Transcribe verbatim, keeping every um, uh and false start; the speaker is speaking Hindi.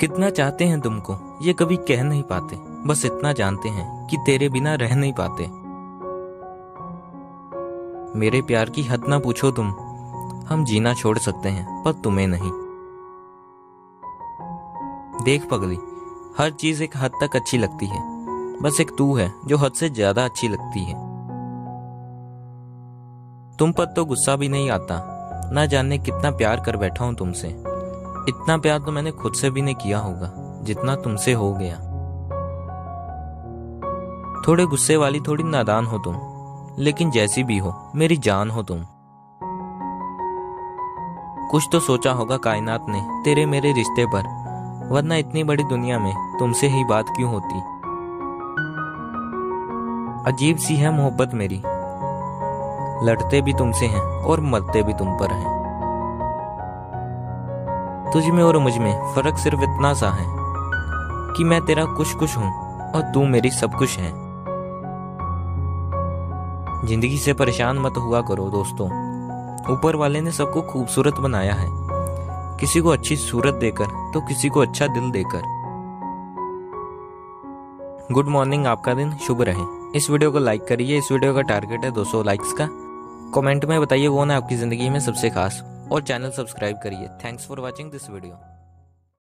कितना चाहते हैं तुमको ये कभी कह नहीं पाते, बस इतना जानते हैं कि तेरे बिना रह नहीं पाते। मेरे प्यार की हद ना पूछो तुम, हम जीना छोड़ सकते हैं पर तुम्हें नहीं। देख पगली, हर चीज एक हद तक अच्छी लगती है, बस एक तू है जो हद से ज्यादा अच्छी लगती है। तुम पर तो गुस्सा भी नहीं आता, ना जाने कितना प्यार कर बैठा हूं तुमसे। इतना प्यार तो मैंने खुद से भी नहीं किया होगा जितना तुमसे हो गया। थोड़े गुस्से वाली, थोड़ी नादान हो तुम, लेकिन जैसी भी हो मेरी जान हो तुम। कुछ तो सोचा होगा कायनात ने तेरे मेरे रिश्ते पर, वरना इतनी बड़ी दुनिया में तुमसे ही बात क्यों होती। अजीब सी है मोहब्बत मेरी, लड़ते भी तुमसे हैं और मरते भी तुम पर हैं। तुझ में और मुझ में फर्क सिर्फ इतना सा है कि मैं तेरा कुछ कुछ हूं और तू मेरी सब कुछ है। जिंदगी से परेशान मत हुआ करो दोस्तों, ऊपर वाले ने सबको खूबसूरत बनाया है, किसी को अच्छी सूरत देकर तो किसी को अच्छा दिल देकर। गुड मॉर्निंग, आपका दिन शुभ रहे। इस वीडियो को लाइक करिए, इस वीडियो का टारगेट है दो सौ लाइक्स का। कमेंट में बताइए कौन है आपकी जिंदगी में सबसे खास, और चैनल सब्सक्राइब करिए। Thanks for watching this video.